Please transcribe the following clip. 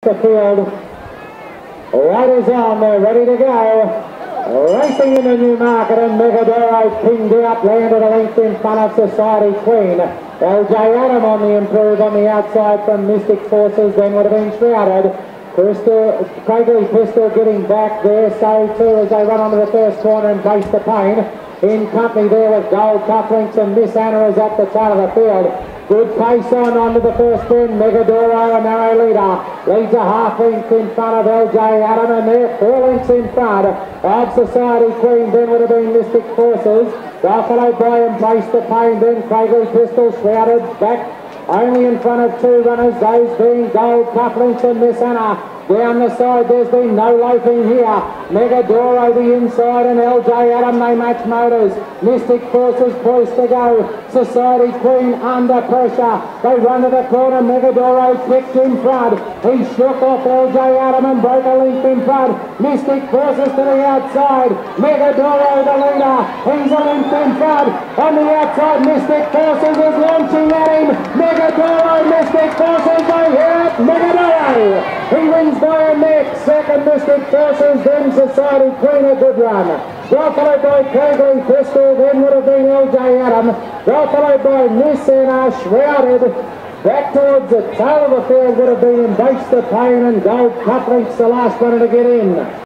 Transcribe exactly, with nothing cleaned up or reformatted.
The field. Riders on, they're ready to go. Racing into Newmarket, and Megadoro pinged out, landed a length in front of Society Queen. L J Adam on the improve on the outside from Mystic Forces, then would have been shrouded. Crystal, Craigley Pistol getting back there, so too as they run onto the first corner and Base the Pain. In company there with Gold Cufflinks, and Miss Anna is at the tail of the field. Good pace on onto the first bend. Megadoro, a narrow leader, leads a half length in front of L J Adam, and they're four lengths in front of Society Queen. Then would have been Mystic Forces. Buffalo by Embrace the Pain. Then Craigley Pistol shrouded back only in front of two runners, those being Gold Cufflinks and Miss Anna. Down the side, there's been no loafing here. Megadoro the inside, and L J Adam, they match motors. Mystic Forces poised to go. Society Queen under pressure. They run to the corner. Megadoro kicked in front. He shook off L J Adam and broke a length in front. Mystic Forces to the outside. Megadoro the leader. He's a length in front. On the outside, Mystic Forces is launching at him. Megadoro, Mystic Forces, they hit it. Megadoro. He wins by a neck. Second, Mystic Forces, then Society Queen, a good run. Well followed by Craigley Pistol, then would have been L J Adam. Well followed by Miss Anna, shrouded. Back towards the tail of the field would have been Embrace the Pain, and Gold Cufflinks, the last runner to get in.